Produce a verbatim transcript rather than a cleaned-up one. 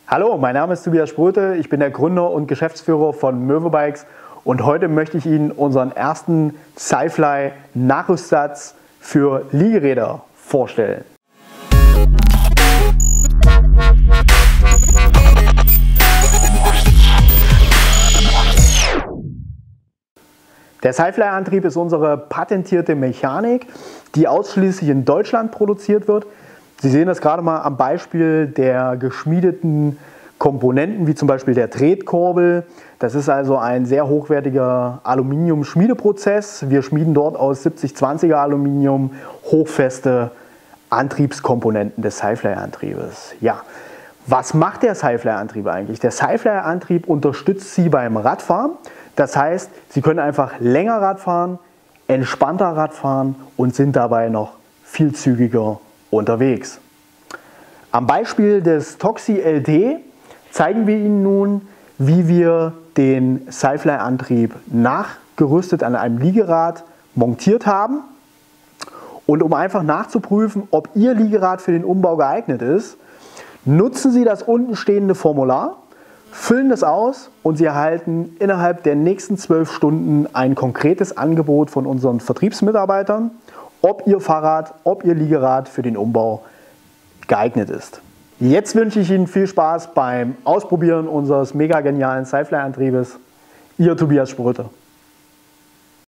Hallo, mein Name ist Tobias Spröte, ich bin der Gründer und Geschäftsführer von Möwe Bikes und heute möchte ich Ihnen unseren ersten Sci-Fly Nachrüstsatz für Liegeräder vorstellen. Der Sci-Fly-Antrieb ist unsere patentierte Mechanik, die ausschließlich in Deutschland produziert wird. Sie sehen das gerade mal am Beispiel der geschmiedeten Komponenten, wie zum Beispiel der Tretkurbel. Das ist also ein sehr hochwertiger Aluminium-Schmiedeprozess. Wir schmieden dort aus siebzig zwanziger Aluminium hochfeste Antriebskomponenten des Sci-Fly-Antriebes. Ja, was macht der Sci-Fly-Antrieb eigentlich? Der Sci-Fly-Antrieb unterstützt Sie beim Radfahren. Das heißt, Sie können einfach länger Rad fahren, entspannter Rad fahren und sind dabei noch viel zügiger unterwegs. Am Beispiel des Toxi L T zeigen wir Ihnen nun, wie wir den Sci-Fly-Antrieb nachgerüstet an einem Liegerad montiert haben. Und um einfach nachzuprüfen, ob Ihr Liegerad für den Umbau geeignet ist, nutzen Sie das unten stehende Formular, füllen das aus und Sie erhalten innerhalb der nächsten zwölf Stunden ein konkretes Angebot von unseren Vertriebsmitarbeitern, ob Ihr Fahrrad, ob Ihr Liegerad für den Umbau geeignet ist. Jetzt wünsche ich Ihnen viel Spaß beim Ausprobieren unseres mega genialen Sci-Fly-Antriebes. Ihr Tobias Spröte.